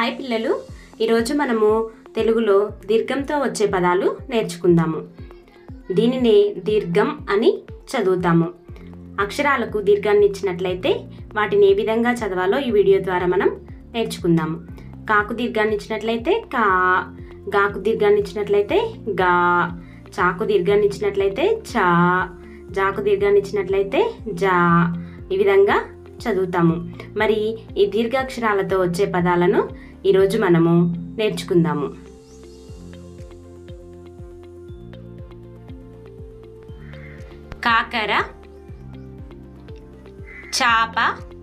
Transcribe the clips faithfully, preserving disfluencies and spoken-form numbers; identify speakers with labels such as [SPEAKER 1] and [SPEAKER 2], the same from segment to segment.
[SPEAKER 1] Hi పిల్లలు, ఈరోజు మనము తెలుగులో దీర్ఘంతో వచ్చే పదాలు నేర్చుకుందాము. దీనినే దీర్ఘం అని చదువుతాము. అక్షరాలకు దీర్ఘాన్ని ఇచ్చినట్లయితే వాటిని ఏ విధంగా చదవాలో ఈ వీడియో ద్వారా మనం నేర్చుకుందాము. కాకు దీర్ఘాన్ని ఇచ్చినట్లయితే కా, గాకు దీర్ఘాన్ని ఇచ్చినట్లయితే గా, చాకు దీర్ఘాన్ని ఇచ్చినట్లయితే చా, జాకు దీర్ఘాన్ని ఇచ్చినట్లయితే జా, ఈ విధంగా చదువుతాము. మరి ఈ దీర్ఘాక్షరాలతో వచ్చే పదాలను ఈరోజు మనము నేర్చుకుందాము. కాకర, చాప,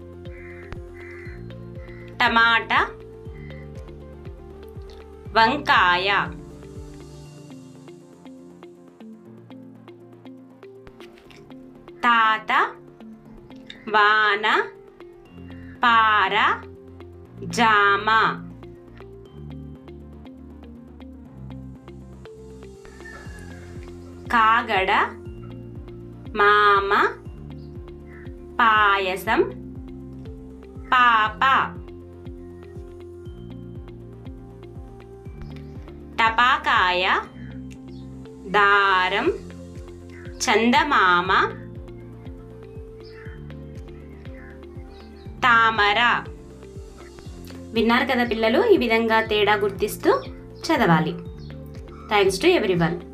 [SPEAKER 1] టమాటా, వంకాయ, తాత, వాన, పార, జామ, కాగడ, మామ, పాయసం, పాప, టపాకాయ, దారం, చందమామ, తామర. విన్నారు కదా పిల్లలు, ఈ విధంగా తేడా గుర్తిస్తూ చదవాలి. Thanks to everyone.